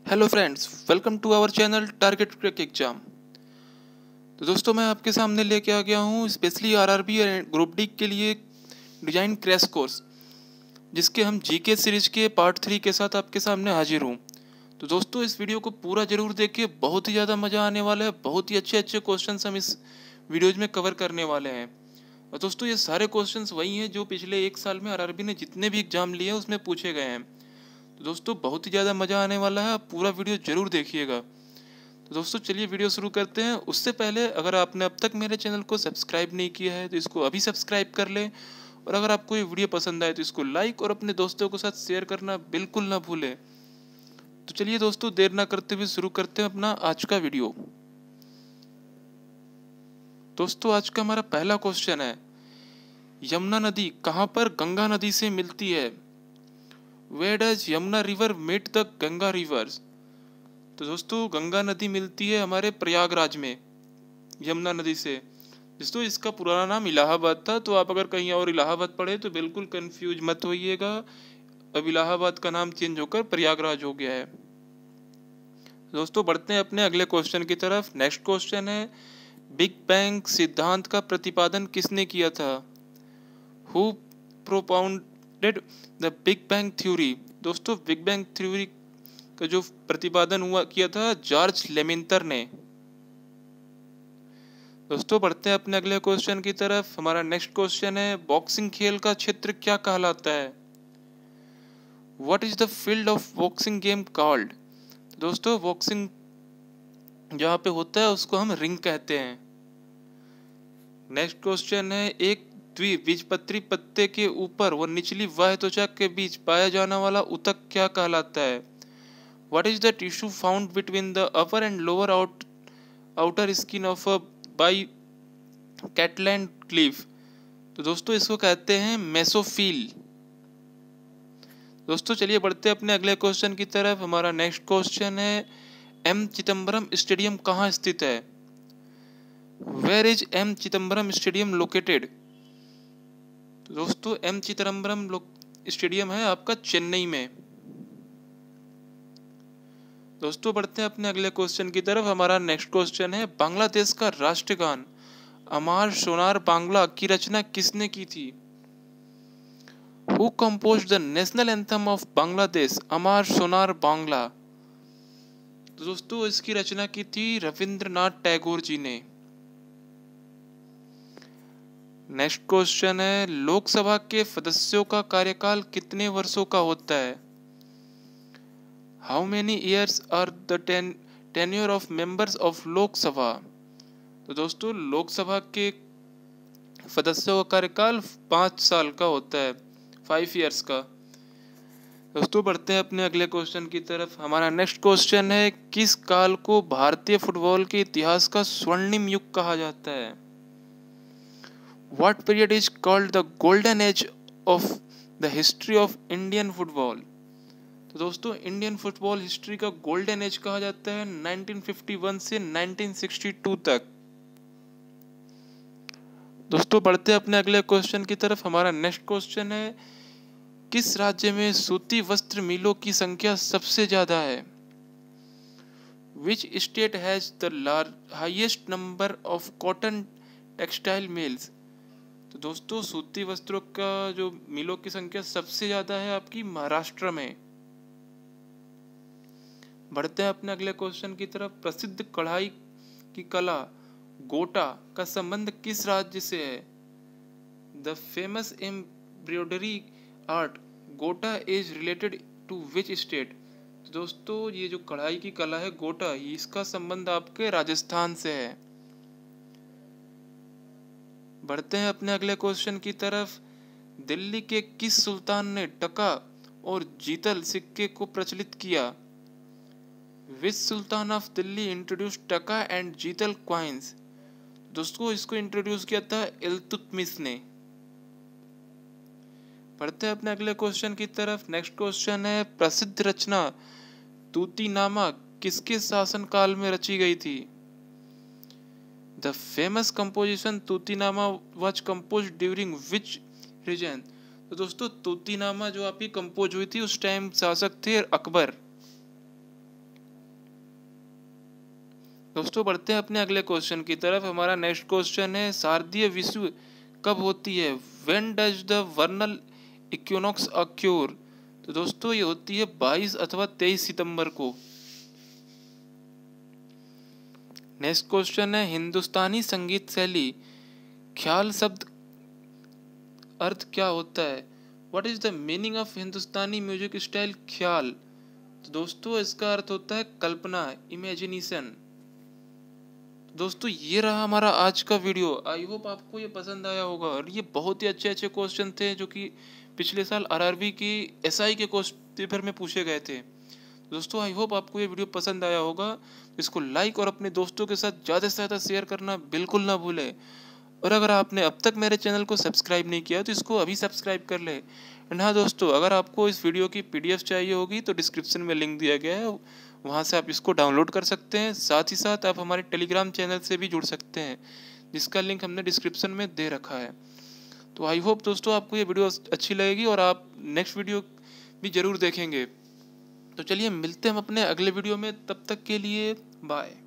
Hello friends, welcome to our channel target crack exam. तो दोस्तों, मैं आपके सामने लेके आ गया हूँ स्पेशली आरआरबी ग्रुप डी के लिए डिजाइन क्रैश कोर्स, जिसके हम जीके सीरीज के पार्ट 3 के साथ आपके सामने हाजिर हूँ। तो दोस्तों, इस वीडियो को पूरा जरूर देखिए, बहुत ही ज़्यादा मज़ा आने वाला है। बहुत ही अच्छे अच्छे क्वेश्चन हम इस वीडियोज में कवर करने वाले हैं। और दोस्तों, ये सारे क्वेश्चन वही हैं जो पिछले एक साल में आरआरबी ने जितने भी एग्जाम लिए हैं उसमें पूछे गए हैं। तो दोस्तों, बहुत ही ज़्यादा मज़ा आने वाला है, आप पूरा वीडियो ज़रूर देखिएगा। तो दोस्तों, चलिए वीडियो शुरू करते हैं। उससे पहले अगर आपने अब तक मेरे चैनल को सब्सक्राइब नहीं किया है तो इसको अभी सब्सक्राइब कर लें, और अगर आपको ये वीडियो पसंद आए तो इसको लाइक और अपने दोस्तों के साथ शेयर करना बिल्कुल ना भूलें। तो चलिए दोस्तों, देर ना करते हुए शुरू करते हैं अपना आज का वीडियो। दोस्तों, आज का हमारा पहला क्वेश्चन है, यमुना नदी कहाँ पर गंगा नदी से मिलती है? Where does Yamuna river meet the Ganga rivers? तो दोस्तों, गंगा नदी मिलती है हमारे प्रयागराज में यमुना नदी से। दोस्तों, इसका पुराना नाम इलाहाबाद था, तो आप अगर कहीं और इलाहाबाद पढ़े तो बिल्कुल कंफ्यूज मत होइएगा। अब इलाहाबाद का नाम चेंज होकर प्रयागराज हो गया है। दोस्तों, बढ़ते हैं अपने अगले क्वेश्चन की तरफ। नेक्स्ट क्वेश्चन है, बिग बैंग सिद्धांत का प्रतिपादन किसने किया था? Who propounded the big bang theory? दोस्तों, बिग बैंग थ्योरी का जो प्रतिपादन किया था जॉर्ज लेमिंतर ने। दोस्तों, बढ़ते हैं अपने अगले क्वेश्चन की तरफ। हमारा नेक्स्ट क्वेश्चन है, बॉक्सिंग खेल का क्षेत्र क्या कहलाता है? What is the field of boxing game called? दोस्तों, बॉक्सिंग जहाँ पे होता है उसको हम रिंग कहते हैं। नेक्स्ट क्वेश्चन है, एक द्विबीजपत्री पत्ते के ऊपर व निचली बाह्य त्वचा के बीच पाया जाने वाला ऊतक क्या कहलाता है? What is the tissue found between the upper and lower outer skin of a bicatland leaf? तो दोस्तों, इसको कहते हैं मेसोफिल। दोस्तों, चलिए बढ़ते हैं अपने अगले क्वेश्चन की तरफ। हमारा नेक्स्ट क्वेश्चन है, एम चिदम्बरम स्टेडियम कहाँ स्थित है? Where is M Chidambaram stadium located? तो दोस्तों, एम चिदम्बरम स्टेडियम है आपका चेन्नई में। दोस्तों, बढ़ते हैं अपने अगले क्वेश्चन की तरफ। हमारा नेक्स्ट क्वेश्चन है, बांग्लादेश का राष्ट्रगान अमार सोनार बांग्ला की रचना किसने की थी? Who composed the national anthem of Bangladesh Amar Sonar Bangla? तो दोस्तों, इसकी रचना की थी रविंद्रनाथ टैगोर जी ने। नेक्स्ट क्वेश्चन है, लोकसभा के सदस्यों का कार्यकाल कितने वर्षों का होता है? How many years are the tenure of members of Lok Sabha? तो दोस्तों, लोकसभा के सदस्यों का कार्यकाल 5 साल का होता है, 5 ईयर्स का। दोस्तों, बढ़ते हैं अपने अगले क्वेश्चन की तरफ। हमारा नेक्स्ट क्वेश्चन है, किस काल को भारतीय फुटबॉल के इतिहास का स्वर्णिम युग कहा जाता है? What period is called the golden age of the history of Indian football? तो दोस्तों, इंडियन फुटबॉल हिस्ट्री का गोल्डन एज कहा जाता है 1951 से 1962 तक। दोस्तों, बढ़ते हैं अपने अगले क्वेश्चन की तरफ। हमारा नेक्स्ट क्वेश्चन है, किस राज्य में सूती वस्त्र मिलों की संख्या सबसे ज्यादा है? Which state has the highest number of cotton textile mills? तो दोस्तों, सूती वस्त्रों का जो मिलों की संख्या सबसे ज्यादा है आपकी महाराष्ट्र में। बढ़ते हैं अपने अगले क्वेश्चन की तरफ। प्रसिद्ध कढ़ाई की कला गोटा का संबंध किस राज्य से है? The famous embroidery art gota is related to which state? दोस्तों, ये जो कढ़ाई की कला है गोटा, इसका संबंध आपके राजस्थान से है। बढ़ते हैं अपने अगले क्वेश्चन की तरफ। दिल्ली के किस सुल्तान ने टका और जीतल सिक्के को प्रचलित किया? Which sultan of Delhi introduce taka and jital coins? दोस्तों, इसको इंट्रोड्यूस किया था इल्तुतमिश ने। बढ़ते हैं अपने अगले क्वेश्चन की तरफ। नेक्स्ट क्वेश्चन है, प्रसिद्ध रचना तूतीनामा किसके शासनकाल में रची गई थी? The famous composition तूतीनामा was composed during which region? तो दोस्तों, तूतीनामा जो आपकी कंपोज हुई थी उस टाइम शासक थे अकबर। दोस्तों बढ़ते हैं अपने अगले क्वेश्चन की तरफ। हमारा नेक्स्ट क्वेश्चन है, शारदीय विषुव कब होती है? When does the vernal equinox occur? तो दोस्तों ये होती है 22 अथवा 23 सितंबर को। नेक्स्ट क्वेश्चन है, हिंदुस्तानी संगीत शैली ख्याल शब्द अर्थ क्या होता है? What is the meaning of Hindustani music style khayal? तो दोस्तों इसका अर्थ होता है कल्पना, इमेजिनेशन। दोस्तों ये रहा हमारा आज का वीडियो। आई होप आपको ये पसंद आया होगा, और ये बहुत ही अच्छे अच्छे क्वेश्चन थे जो कि पिछले साल आरआरबी की एसआई के क्वेश्चन पेपर में पूछे गए थे। दोस्तों आई होप आपको ये वीडियो पसंद आया होगा। इसको लाइक और अपने दोस्तों के साथ ज़्यादा से ज़्यादा शेयर करना बिल्कुल ना भूलें। और अगर आपने अब तक मेरे चैनल को सब्सक्राइब नहीं किया तो इसको अभी सब्सक्राइब कर ले। एंड हाँ दोस्तों, अगर आपको इस वीडियो की पीडीएफ चाहिए होगी तो डिस्क्रिप्शन में लिंक दिया गया है, वहाँ से आप इसको डाउनलोड कर सकते हैं। साथ ही साथ आप हमारे टेलीग्राम चैनल से भी जुड़ सकते हैं, जिसका लिंक हमने डिस्क्रिप्शन में दे रखा है। तो आई होप दोस्तों आपको ये वीडियो अच्छी लगेगी और आप नेक्स्ट वीडियो भी ज़रूर देखेंगे। तो चलिए मिलते हैं हम अपने अगले वीडियो में, तब तक के लिए बाय।